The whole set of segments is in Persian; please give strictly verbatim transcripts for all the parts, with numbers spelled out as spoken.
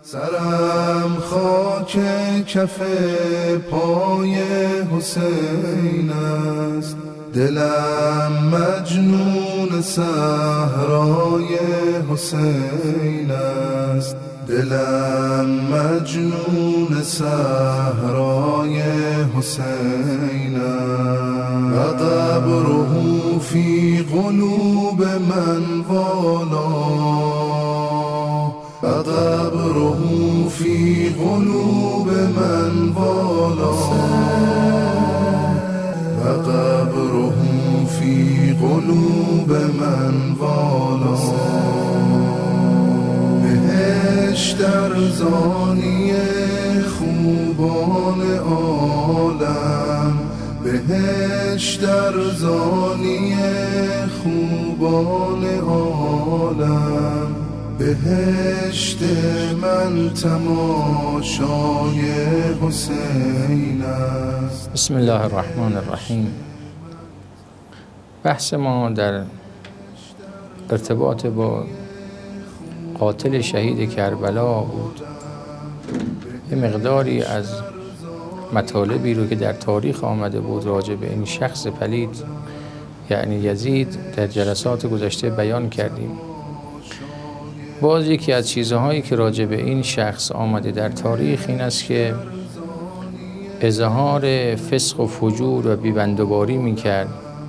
سرم خاک کف پای حسین است، دلم مجنون صحرای حسین است، دلم مجنون صحرای حسین است. و قبره فی قلوب من والا، و قبره فی قلوب من والا، و قبره فی قلوب من والا. بهشت ارزانی خوبان عالم، بهشت ارزانی خوبان عالم، بهشت من تماشای حسین است. بسم الله الرحمن الرحیم. بحث ما در ارتباط با قاتل شهید کربلا بود. یه مقداری از مطالبی رو که در تاریخ آمده بود راجع به این شخص پلید یعنی یزید در جلسات گذشته بیان کردیم. باز یکی از چیزهایی که راجع به این شخص آمده در تاریخ این است که اظهار فسق و فجور و بیبندوباری میکرد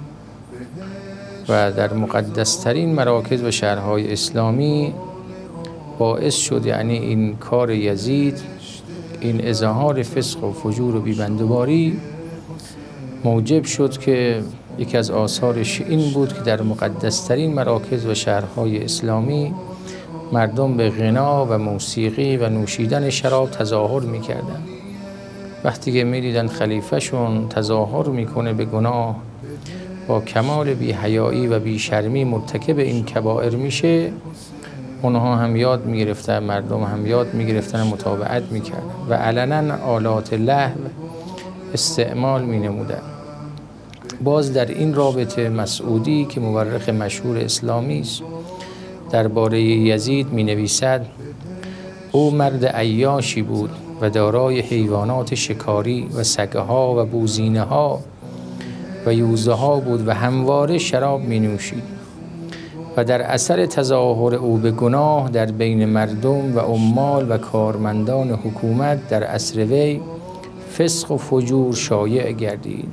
و در مقدسترین مراکز و شهرهای اسلامی باعث شد، یعنی این کار یزید، این اظهار فسق و فجور و بیبندوباری موجب شد که یکی از آثارش این بود که در مقدسترین مراکز و شهرهای اسلامی مردم به غنا و موسیقی و نوشیدن شراب تظاهر میکردن. وقتی که میدیدن خلیفه شون تظاهر میکنه به گناه، با کمال بی حیایی و بی شرمی مرتکب این کبائر میشه، اونها هم یاد میگرفتن، مردم هم یاد میگرفتن، متابعت میکردن و علنا آلات لهو استعمال مینمودن. باز در این رابطه مسعودی که مورخ مشهور اسلامی است درباره یزید می نویسد: او مرد عیاشی بود و دارای حیوانات شکاری و سگها و بوزینه ها و یوزه ها بود و همواره شراب می نوشید و در اثر تظاهر او به گناه در بین مردم و عمال و کارمندان حکومت در عصر وی فسق و فجور شایع گردید.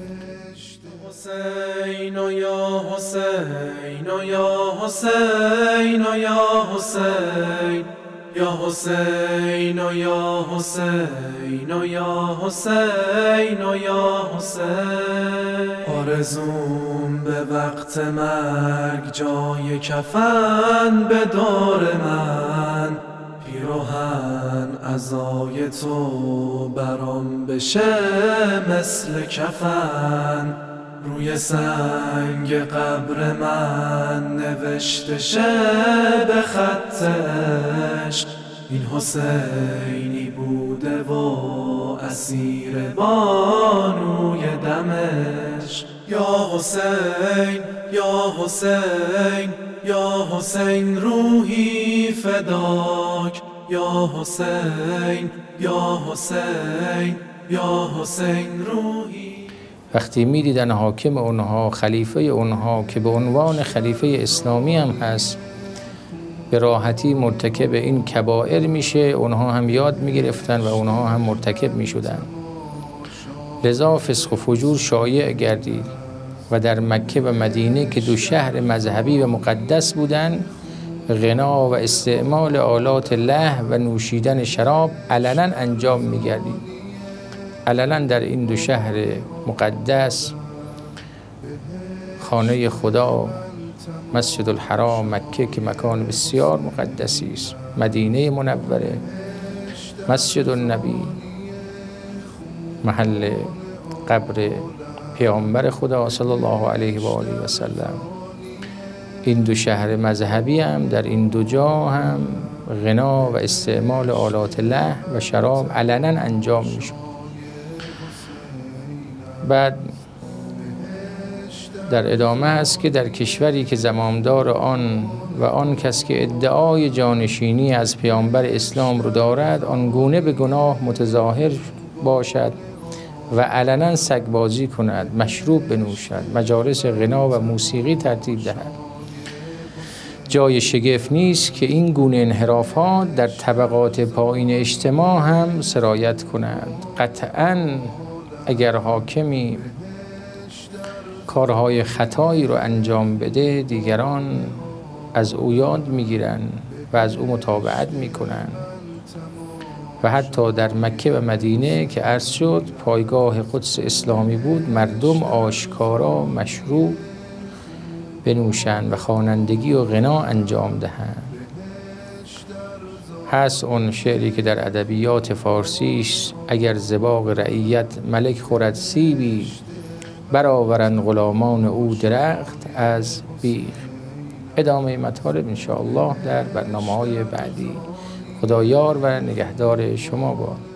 حسین و یا حسین و یا حسین و یا حسین، یا حسین و یا حسین و یا حسین و یا حسین. آرزوم به وقت مرگ جای کفن به دار من، پیراهن عزای تو برام بشه مثل کفن. روی سنگ قبر من نوشته شه به خط عشق، این حسینی بوده و اسیر بانوی دمشق. یا حسین یا حسین یا حسین روحی فداک، یا حسین یا حسین یا حسین روحی. وقتی می دیدن حاکم اونها، خلیفه اونها که به عنوان خلیفه اسلامی هم هست به راحتی مرتکب این کبائر میشه، اونها هم یاد می گرفتن و اونها هم مرتکب می شدن. لذا فسق و فجور شایع گردید و در مکه و مدینه که دو شهر مذهبی و مقدس بودند، غنا و استعمال آلات لهو و نوشیدن شراب علنا انجام می گردید. علنا در این دو شهر مقدس، خانه خدا، مسجد الحرام مکه که مکان بسیار مقدسی است، مدینه منوره، مسجد النبی، محل قبر پیامبر خدا صلی الله علیه و آله و سلم، این دو شهر مذهبی هم در این دو جا هم غنا و استعمال آلات لهو و شراب علنا انجام میشد. بعد در ادامه است که در کشوری که زمامدار آن و آن کس که ادعای جانشینی از پیامبر اسلام رو دارد آنگونه به گناه متظاهر باشد و علنا سگبازی کند، مشروب بنوشد، مجالس غنا و موسیقی ترتیب دهد. جای شگفت نیست که این گونه انحرافات در طبقات پایین اجتماع هم سرایت کنند. قطعاً اگر حاکمی کارهای خطایی رو انجام بده دیگران از او یاد میگیرن و از او متابعت میکنن و حتی در مکه و مدینه که عرض شد پایگاه قدس اسلامی بود، مردم آشکارا مشروب بنوشند و خوانندگی و غنا انجام دهند. هست اون شعری که در ادبیات فارسیش اگر زباق رعیت ملک خورد سیبی برآورند غلامان او درخت از بیخ. ادامه مطالب انشاءالله در برنامه‌های بعدی. خدایار و نگهدار شما باد.